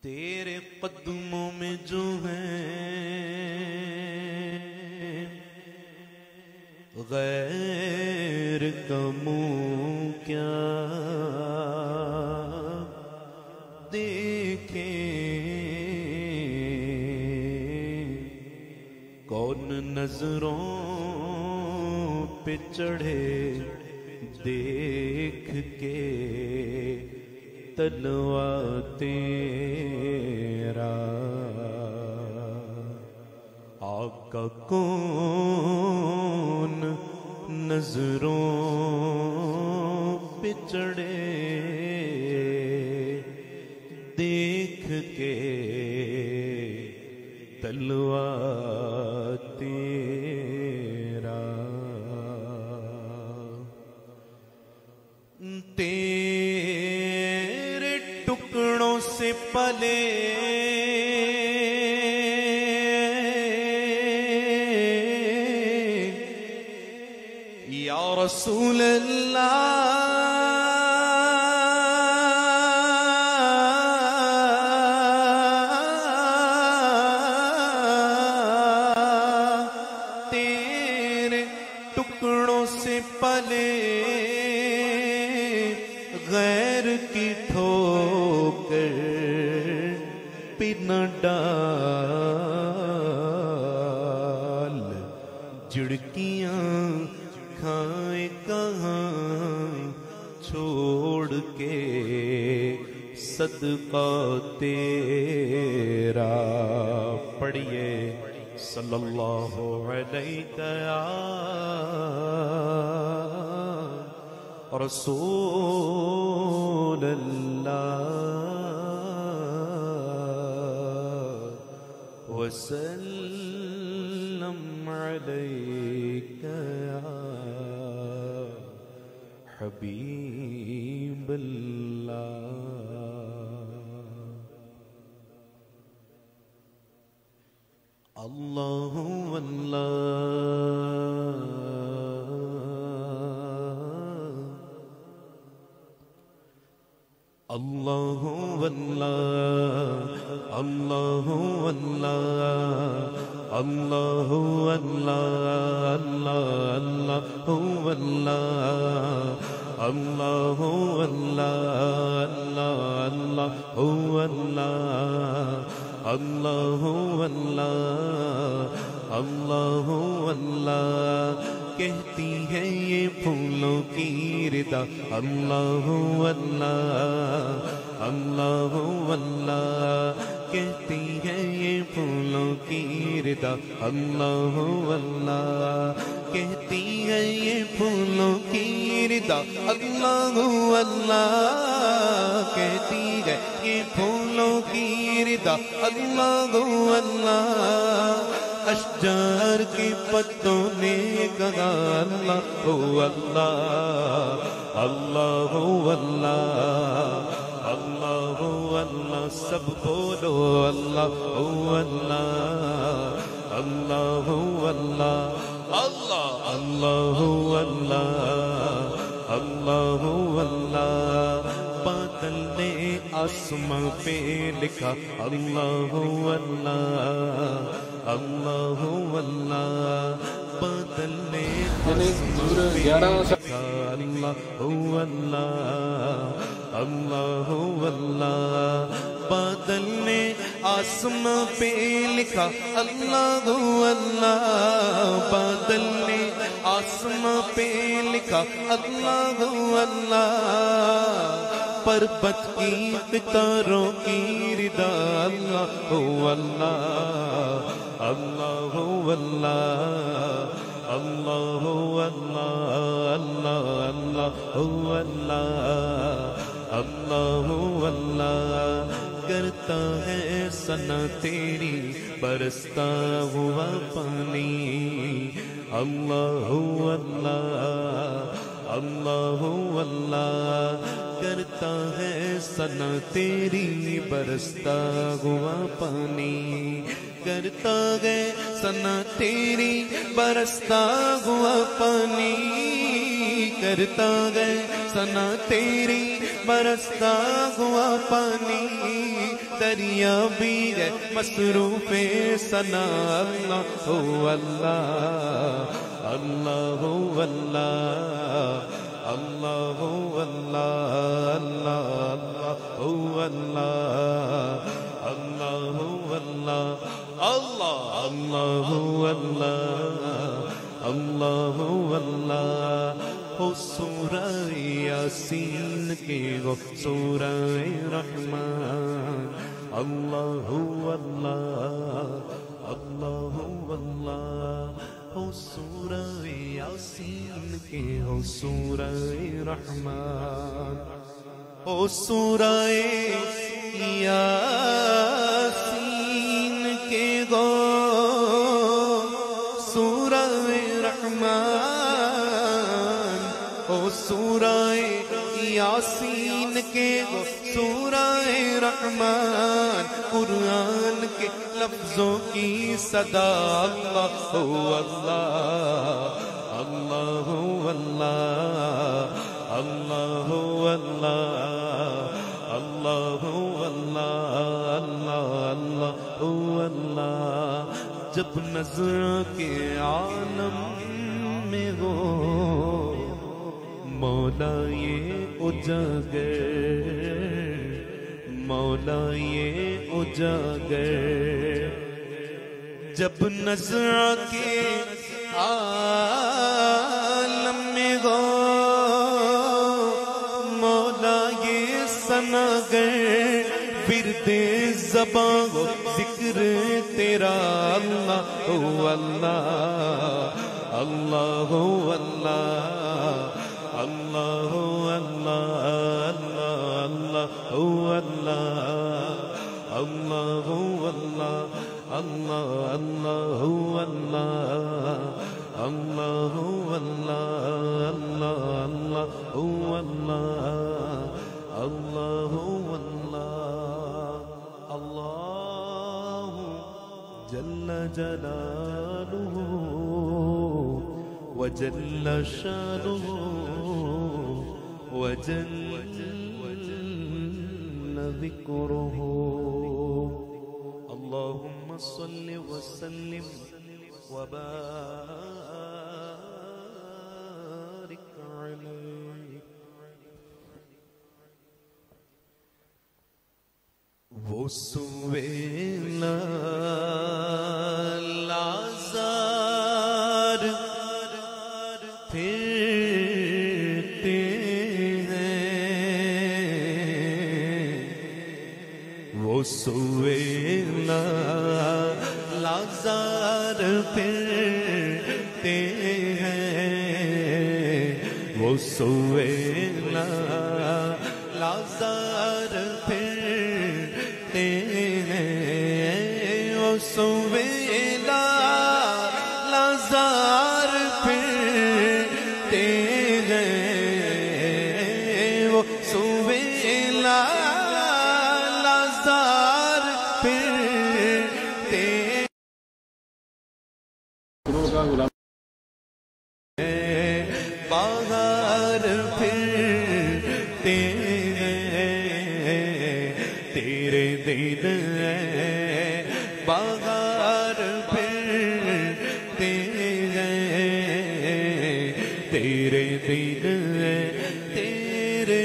تیرے قدموں میں جو ہیں غیر کا منہ کیا دیکھیں، کون نظروں پہ چڑھے دیکھ کے تلوا تیرا، آقا کون نظروں پہ چڑھے دیکھ کے تلوا تیرا، تیرے ٹکڑوں سے پلے یا رسول اللہ، تیرے ٹکڑوں سے پلے غیر کی ٹھوکر پہ نہ ڈال، جھڑکیاں کھائے کہاں چھوڑ کے صدقہ تیرا، پڑھیے صلی اللہ علیہ رسول اللہ وسلم علیک یا حبیب اللہ۔ اللہ اللہ اللہ اللہ اللہ اللہ اللہ اللہ اللہ اللہ اللہ اللہ، کہتی ہے یہ پھولوں کی ردا، اللہ اللہ اللہ اللہ، کہتی ہے یہ پھولوں کی ردا، اللہ اللہ، کہتی ہے یہ پھولوں کی ردا، اللہ اللہ، کہتی ہے یہ پھولوں کی ردا، اللہ اللہ، اشجار کے پتوں نے کہا اللہ اللہ اللہ اللہ اللہ اللہ، سب بولو اللہ اللہ اللہ اللہ اللہ اللہ اللہ اللہ اللہ، بادل نے آسمان پہ لکھا اللہ اللہ اللہ اللہ، بادل نے آسمان پہ لکھا اللہ اللہ اللہ اللہ، بادل نے آسمان پہ لکھا اللہ اللہ، بادل نے آسمان پہ لکھا اللہ اللہ، پربت کی ستاروں کی ردا اللہ اللہ اللہ اللہ اللہ اللہ اللہ اللہ، کرتا ہے ثنا تیری برستا ہوا پانی، اللہ اللہ اللہ اللہ، کرتا ہے ثنا تیری برستا ہوا پانی، کرتا ہے ثنا تیری برستا ہوا پانی، کرتا ہے ثنا تیری برستا ہوا پانی، دریا بھی ہے مصروف ثنا اللہ اللہ اللہ اللہ اللہ اللہ اللہ اللہ اللہ اللہ اللہ ہو سورہ یاسین کے گو سورہ رحمان اللہ اللہ اللہ اللہ ہو سورہ یاسین کے ہو سورہ رحمان ہو سورہ یاسین کے گو سورہ رحمان ہو سورہ یاسین کے گو سورہ رحمان قرآن کے لفظوں کی صدا اللہ اللہ اللہ اللہ اللہ اللہ اللہ اللہ جب نظر کے عالم میں ہو مولا یہ اجاگر مولا یہ اجاگر جب نظر کے عالم میں ہو مولا یہ سناگر ورد زباں ہو ذکر تیرا اللہ اللہ اللہ اللہ اللہ اللہ اللہ اللہ اللہ اللہ جل جلالہ وجل شانہ وجل ذکرہ اللہم صل وسلم وبارک علیہ وہ سویلا لازار پھرتے ہیں وہ سویلا لازار پھرتے ہیں وہ سویلا لازار پھرتے ہیں وہ سویلا لازار پھرتے ہیں وہ سویلا لازار پھرتے باہر پھرتے ہیں تیرے دل باہر پھرتے ہیں تیرے دل تیرے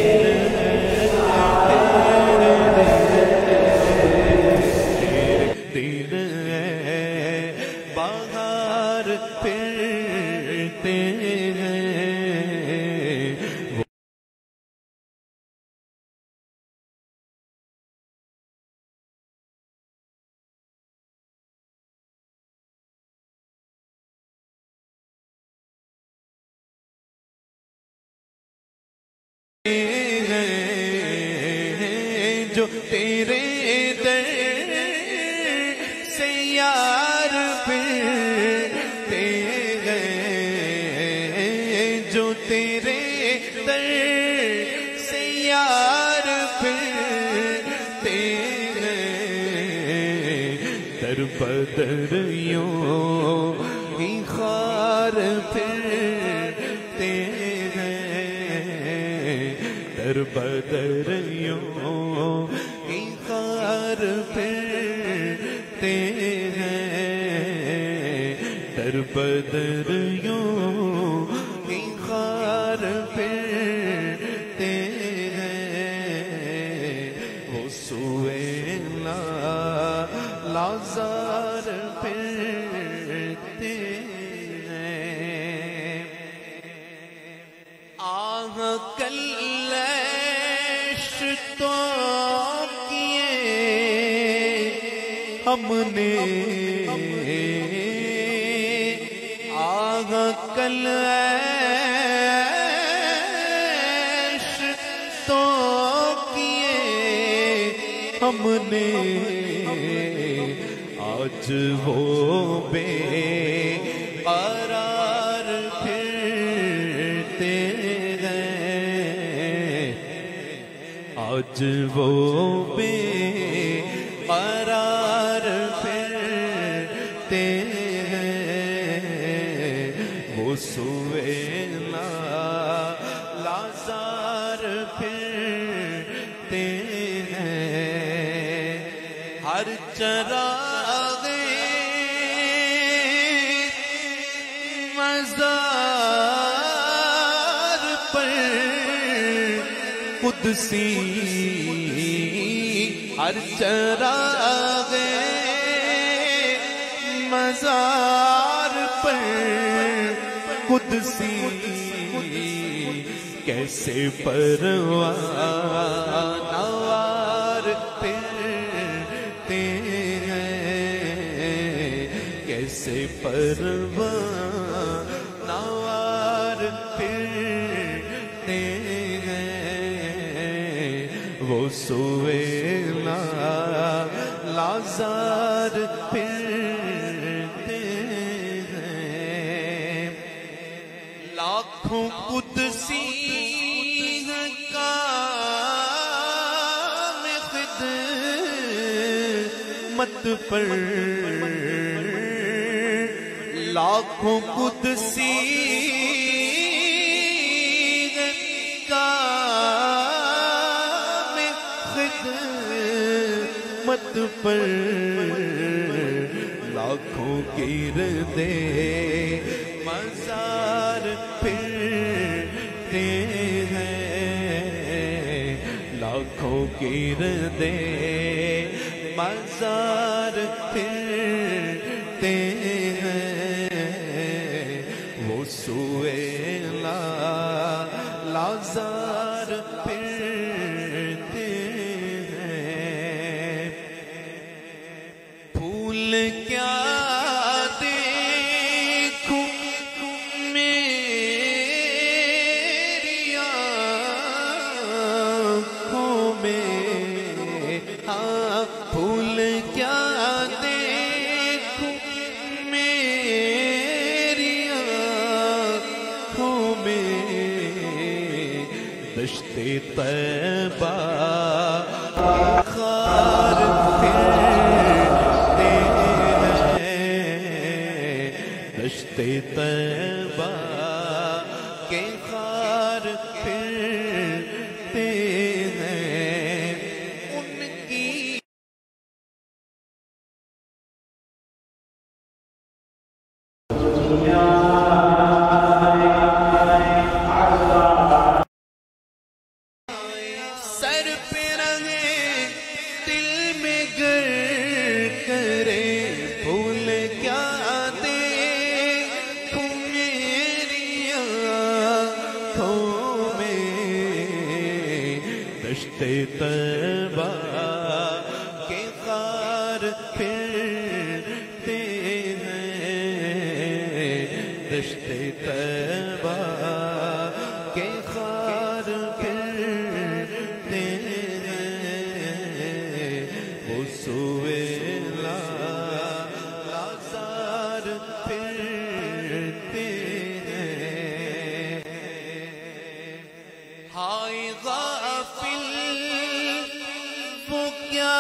دل باہر پھرتے ہیں جو تیرے در سے یار پھرتے ہیں جو تیرے در سے یار پھرتے ہیں در بدر یوں ہی خار پھرتے ہیں در بدر یوں ہی خار پھرتے ہیں در بدر یوں ہی خار پھرتے ہیں وہ سوئے لازار پھرتے ہیں آہ کلیش تو کیے ہم نے آہ کلیش تو کیے ہم نے آج وہ بے قرار پھرتے ہیں آج وہ بے قرار پھرتے ہیں وہ سوئے لازار پھرتے ہیں ہر چراغ مزار پر قدسی ہر چراغ مزار پر قدسی کیسے پروانوار پھرتے ہیں کیسے پروانوار پھرتے ہیں وہ سوئے لازار پھرتے ہیں لاکھوں قدسی کا خدمت پر لاکھوں قدسی کا خدمت پر لاکھوں گردے مزار پھرتے ہیں لاکھوں گردے مزار پھرتے ہیں وہ سوئے لازار پھرتے ہیں پھول کیا دیکھوں میری آنکھوں میں ہاں پھول کیا دیکھوں میری آنکھوں میں دشت طیبہ خار پھرتے ہیں دشت طیبہ کے خار پھرتے ہیں ان کی سر پہ رہے دل میں گر کرے پھول کیا دیکھوں میری آنکھوں میں دشت طیبہ کے خار پھرتے ہیں دشت طیبہ کے خار پھرتے ہیں وہ سوئے لازار پھرتے ہیں ہائے غافل وہ کیا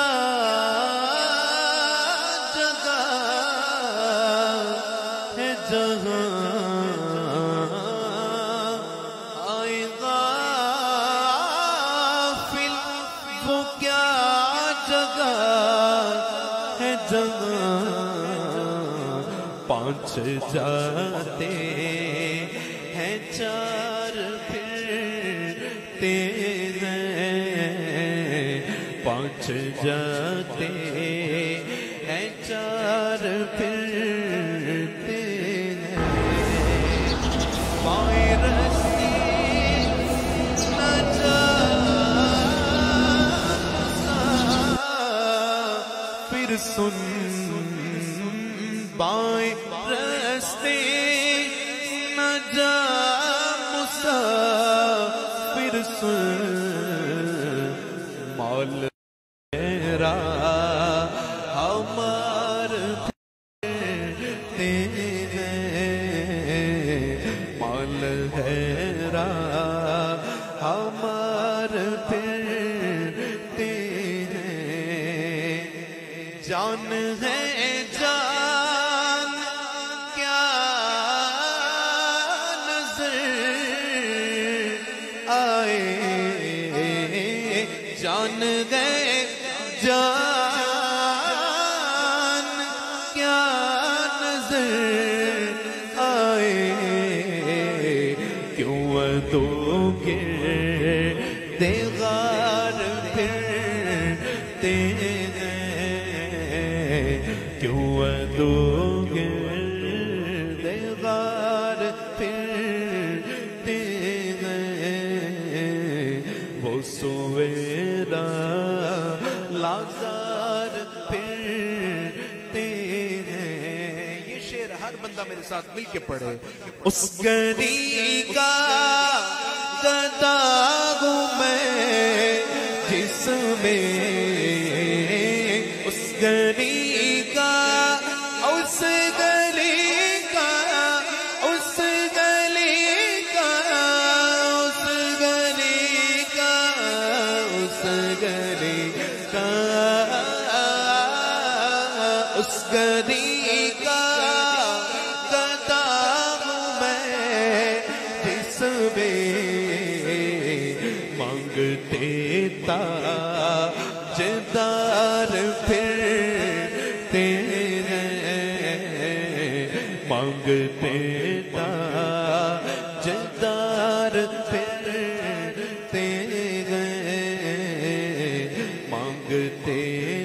جگہ ہے جہاں ہائے غافل وہ کیا جگہ ہے جہاں پانچ جاتے ہیں چار پھرتے ہیں پانچ جاتے ہیں چار پھرتے ہیں بائیں رستے نہ جا پھر سن بائیں رستے نہ جا مسافر سن مال تیرا ہمار پھرتے ہیں مال تیرا ہمار پھرتے ہیں جان ہے جان گئے جان کیا نظر آئے کیوں تو گردِ غار پھرتے ہیں کیوں تو گردِ غار پھرتے ہیں وہ سویرا لازار پھرتے ہیں یہ شعر ہر بندہ میرے ساتھ مل کے پڑھے اس گلی کا گدا ہوں میں جس میں اس گلی کا اس گلی کا اس گلی کا اس گلی کا اس گلی کا اس گلی کا گدا ہوں میں جس میں مانگتے تاجدار پھرتے ہیں مانگتے تاجدار پھرتے ہیں مانگتے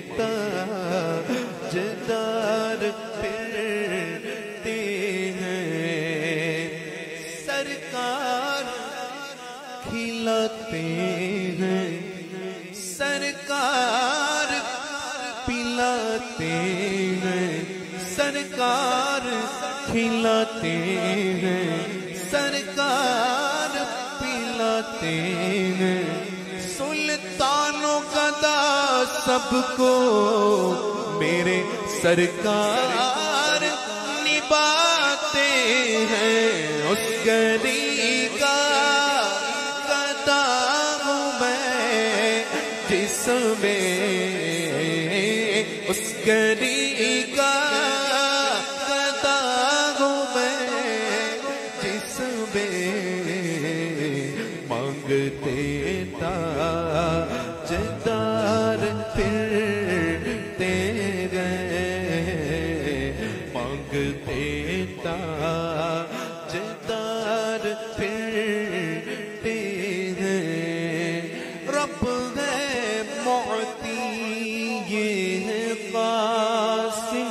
تاجدار پھرتے ہیں سرکار کھلاتے ہیں سرکار پلاتے ہیں سرکار کھلاتے ہیں سرکار پلاتے ہیں سلطانوں کا دا سب کو میرے سرکار نبھاتے ہیں اس گلی کا گدا ہوں میں جس میں اس گلی کا گدا ہوں میں جس میں مانگتے تاجدار پھرتے ہیں مانگتے تاجدار پھرتے ہیں رب ہے معطی یہ ہے قاسم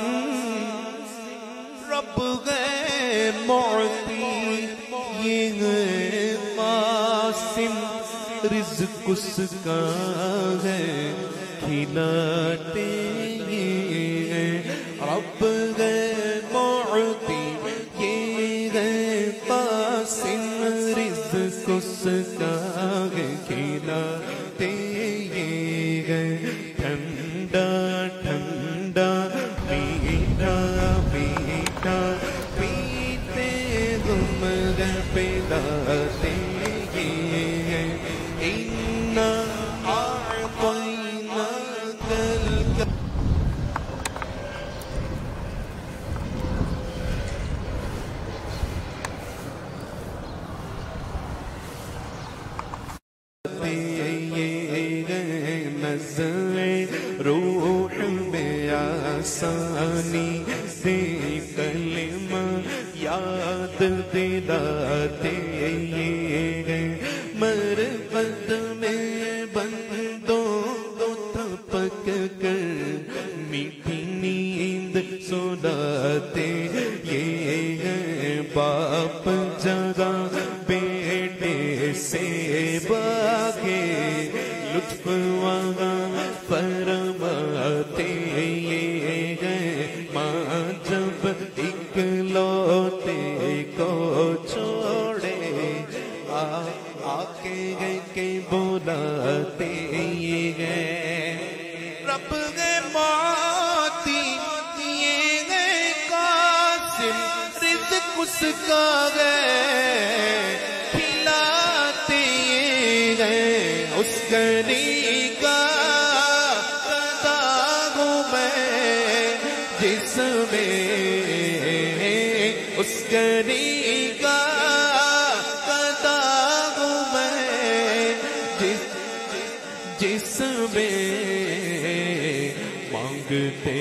رب ہے معطی یہ ہے قاسم رزق اس کا ہے کھلاتے ہیں رب ہے معطی یہ ہے قاسم رزق اس کا ہے کھلاتے ہیں ٹھنڈا ٹھنڈا میٹھا میٹھا پیتے ہم پلاتے ہیں اِنَّا أَعْطَيْنَاكَ الْكَوْثَرَ نظر روح میں آسانی دے کلمہ یاد دلاتے ہیں مربت میں بندوں کو تھپک کر میٹھی نیند سلاتے یہ ہے باپ جگہ بیٹے سے باغے لطف وہاں فرماتے یہ ہے ماں جب اکلوتے کو چھوڑے آ کے بلاتے یہ ہے رب ہے موتی یہ ہے قاسم رزق اس کا ہے کھلاتے یہ ہے اس گری کا قطع ہوں میں جس میں اس گری کا قطع ہوں میں جس میں مانگتے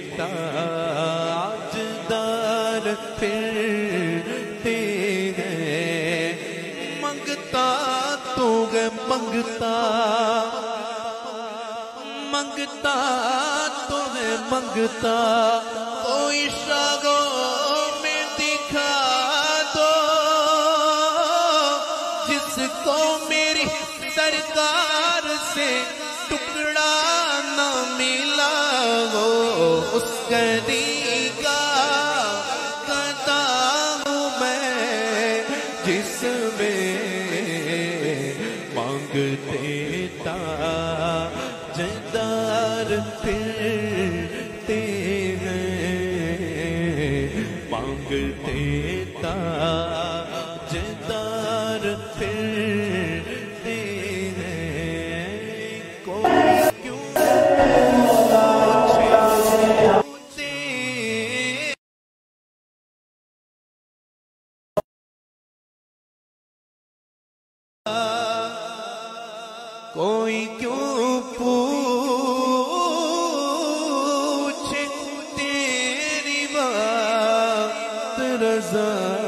تاج دار پھرتے ہیں منگتا تو ہے منگتا تو ہے منگتا کوئی شاگوں میں دکھا دو جس کو میری سرکار سے ٹکڑا نہ ملا وہ اس گری کا قطع ہوں میں جس میں مانگتے تاجدار پھرتے ہیں مانگتے تاجدار پھرتے ہیں کوئی کیوں کوئی کیوں پوچھے تیری بات رضا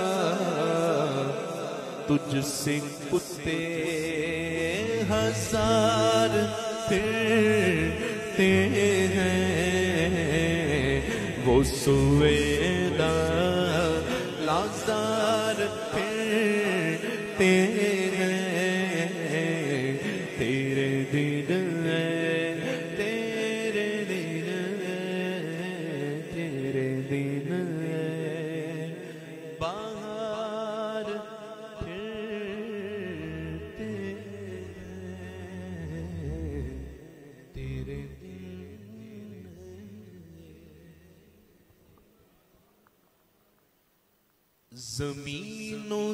تجھ سے کتے ہزار پھرتے ہیں وہ سویدا لازار پھرتے ہیں تیرے دن تیرے دن تیرے دن باہر پھرتے تیرے دن زمین و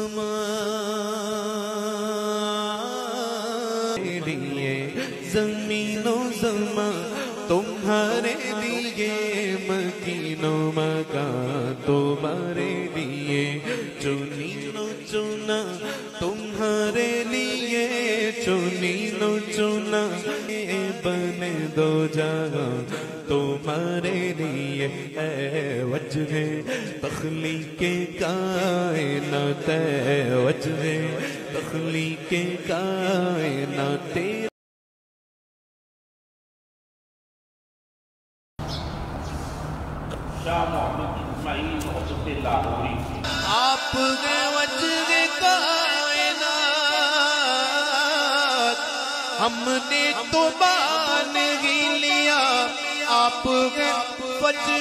زمان لیے زمین و زمان تمہارے لیے مکین و مکان تمہارے لیے چنین و چنا تمہارے لیے چنین و چنا بنے دو جہاں تمہارے لیے اے وجہ تخلیق کائنات اے وجہ تخلیق کائنات شاہ محمد اسماعیل حضرت لاہوری آپ گے وجہ کائنات ہم نے تو مان ہی لیا آپ گے وجہ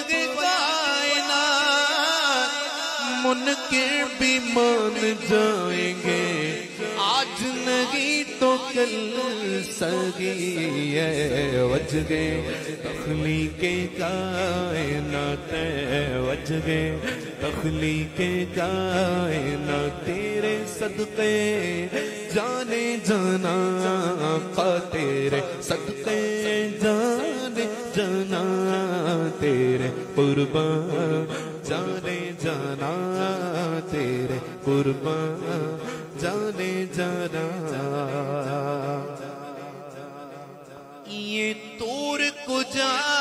کائنات منکر بھی مان جائیں گے آج نہیں تو کل سگی ہے وجہ تخلیق کائنات وجہ تخلیق کائنات تیرے صدقے جانے جانا آقا تیرے صدقے جانے جانا تیرے قربان جانے جانا تیرے قربان جانے جانا یہ طور کو جا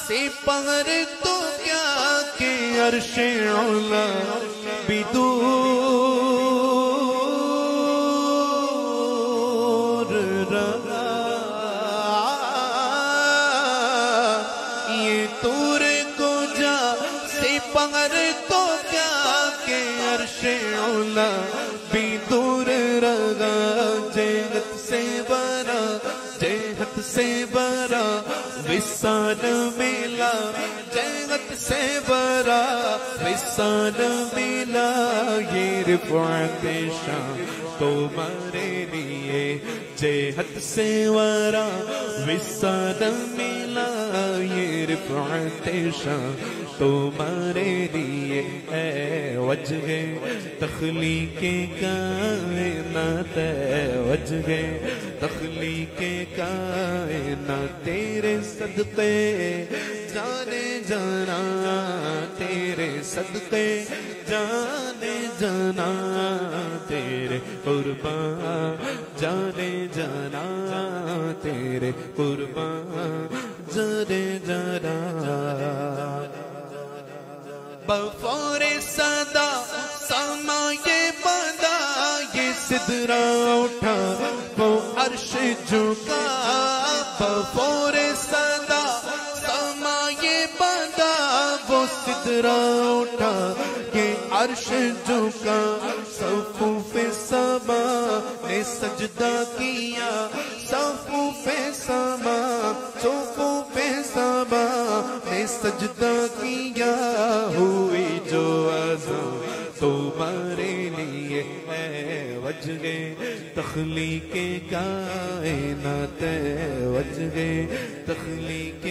سے پار تو کیا کہ عرش اولا بھی دور رہا یہ طور کو جا سے پار تو کیا کہ عرش اولا بھی دور رہا جہت سے برا جہت سے برا وصال ملا جہت سے برا وصال ملا یہ رفعت شان تمہارے لیے جہت سے برا وصال ملا یہ رفعت شان تمہارے لیے اے وجہ تخلیق کائنات وجہ تخلیق کائنات تیرے صدقے جانے جانا تیرے صدقے جانے جانا تیرے قربان جانے جانا تیرے قربان جانے جانا بفور صدا سمائے بندہ یہ سدرا اٹھا وہ عرش جھکا بفور صدا سمائے بندہ وہ سدرا اٹھا یہ عرش جھکا صفوف سما نے سجدہ کیا صفوف سما صفوف سما نے سجدہ کیا ہوئی جو عظم تمہارے لیے اے وجہ تخلیق کائنات وجہ تخلیق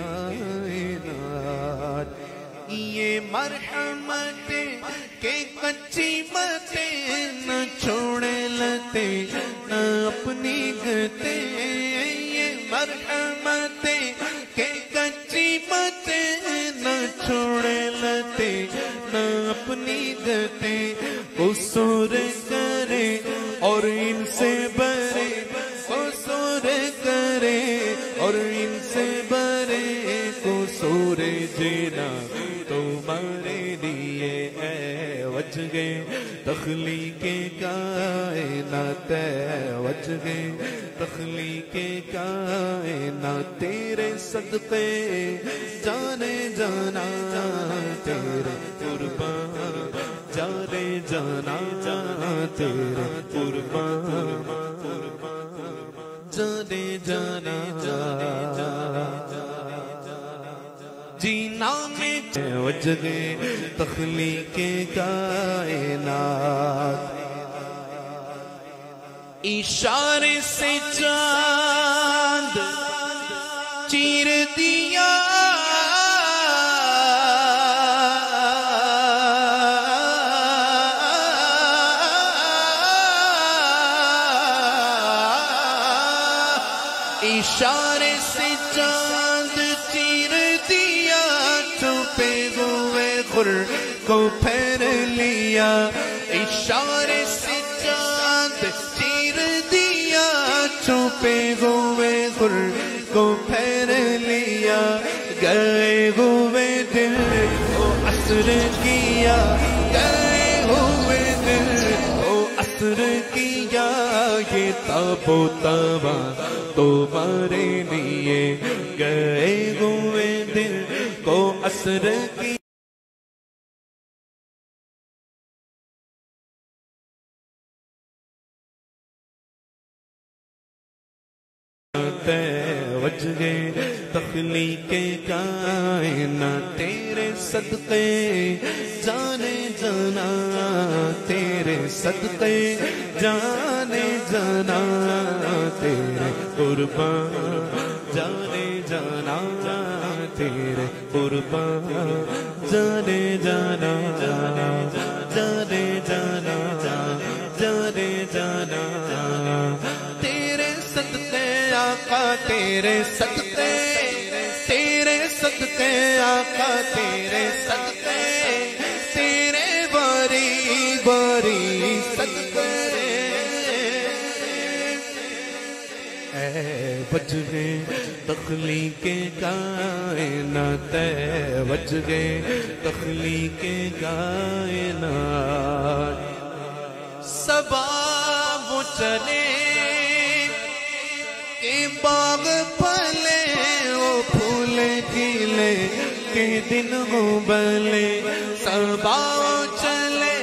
کائنات یہ مرحمت کہ کچی باتیں نہ چھوڑے لتے نہ اپنی گتے یہ مرحمت کہ کچی باتیں نہ چھوڑے لتے نہ اپنی گتے قصور کرے اور ان سے برے قصور کرے اور ان سے برے قصور جینا تمہارے لیے اے وجہ تخلیق کائنات وجہ تخلیق کائنات تیرے صدقے جانے جانا تیرے قربان جانے جانا تیرے قربان جانے جانا جینا میں وجہ تخلیق کائنات اشارے سے چاند چیر دیا اشارے سے چاند چیر دیا چھپے ہوئے غر کو پھیر لیا اشارے سے چاند چیر دیا چھپے ہوئے غر کو پھیر لیا گئے ہوئے دل کو اثر کیا گئے ہوئے دل کو اثر کیا یہ تاب و تابا تمہارے لیے گئے ہوئے دل کو اثر کیا وجہ تخلیق کائنات تیرے صدقے جانے جانا تیرے صدقے جانے جانا تیرے قربان جانے جانا تیرے قربان جانے جانا جانے جانا جانے جانا تیرے صدقے آقا تیرے صدقے آقا تیرے صدقے تیرے باری باری صدقے اے وجہ تخلیق کائنات وجہ تخلیق کائنات سباب چلے کہ باغ پھلے وہ پھول کھلے کہ دن ہو بلے سباب چلے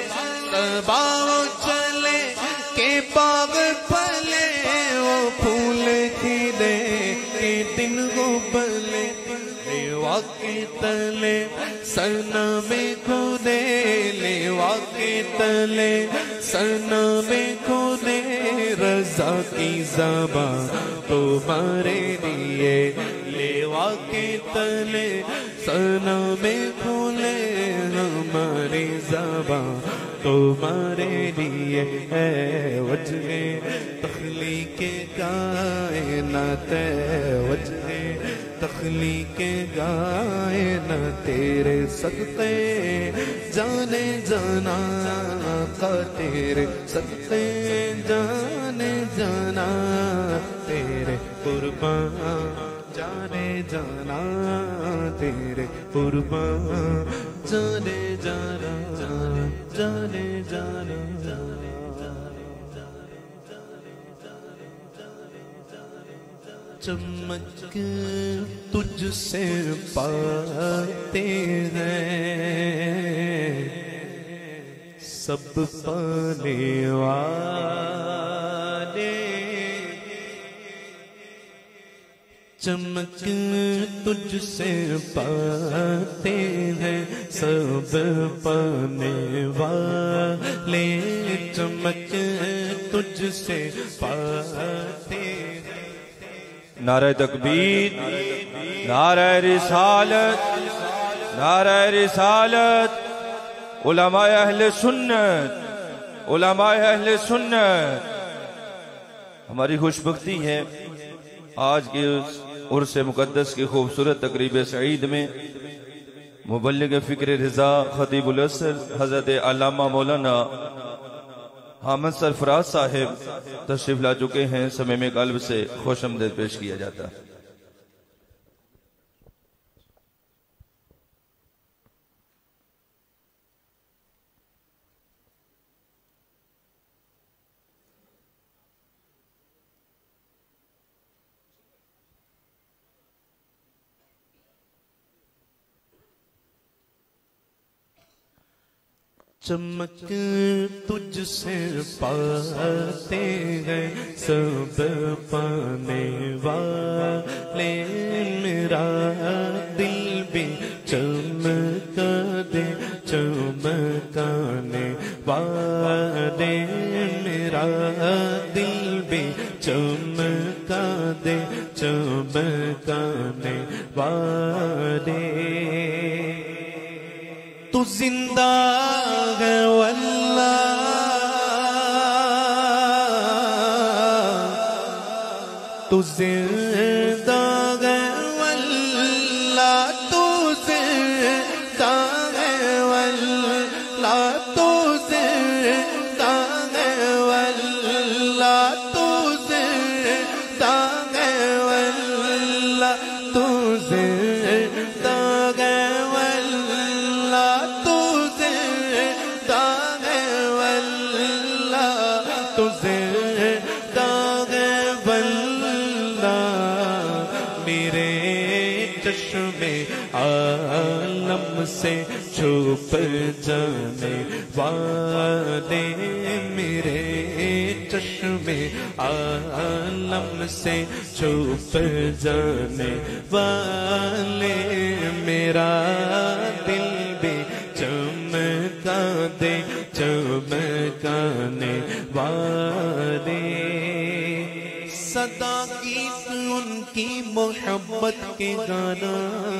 کہ باغ پھلے وہ پھول کھلے کہ دن ہو بلے لیوا کے تلے صنم خودے لیوا کے تلے صنم خودے رضا کی زبان تمہارے لیے لیوا کے تلے صنم خودے ہماری زبان تمہارے لیے ہے وجہ تخلیق کائنات وجہ تخلیق کائنات تیرے صدقے جانے جانا آقا تیرے صدقے جانے جانا تیرے قربان جانے جانا تیرے قربان جانے جانا جانے جانا چمک تجھ سے پاتے ہیں سب پانے والے چمک تجھ سے پاتے ہیں سب پانے والے چمک تجھ سے پاتے ہیں نعرہ تکبیر نعرہ رسالت نعرہ رسالت علماء اہل سنت علماء اہل سنت ہماری خوش بختی ہے آج کے عرس مقدس کی خوبصورت تقریب سعید میں مبلغ فکر رضا خطیب الاسر حضرت علامہ مولانا حامد سرفراز صاحب تشریف لا چکے ہیں صمیم قلب سے خوش آمدید پیش کیا جاتا ہے چمک تجھ سے پاتے ہیں سب پانے والے میرا دل بھی چمکا دے چمکانے والے میرا دل بھی چمکا دے چمکانے والے تو زندہ ہے واللہ تو زندہ ہے واللہ تو زندہ ہے واللہ تو زندہ ہے واللہ تو زندہ ہے واللہ تو زندہ ہے عالم سے چھپ جانے والے میرے چشم عالم سے چھپ جانے والے میرا دل بھی چمکا دے چمکانے والے صدا گیت ان کی محبت کے گانا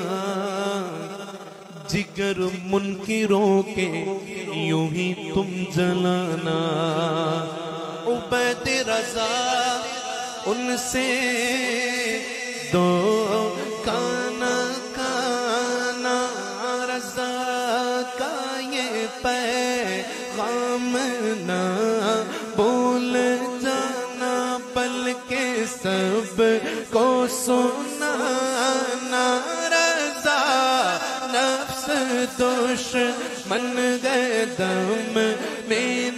جگر منکروں کے یوں ہی تم جلانا عبید رضا ان سے دو کانا رضا کا یہ پیغام نہ بول جانا بلکہ سب کو سن سونا نارضا نفس دشمن گئے دم میں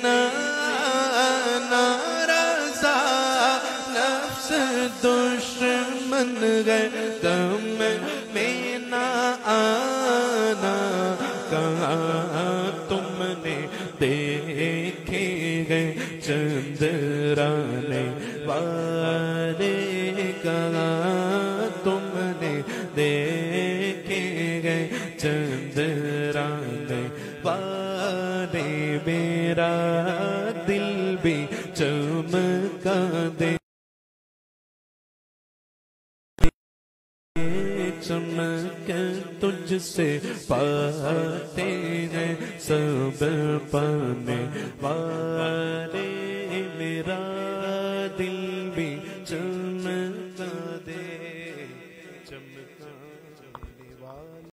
نارضا نفس دشمن گئے دم میں نہ آنا کہاں تم نے دیکھے گئے چندرانے والے کہاں تم نے دیکھے گئے چندرانے والے میرا دل بھی چمکا دے چمک تجھ سے پاتے ہیں سب پانے والے میرا دل بھی چمکا دے چمکا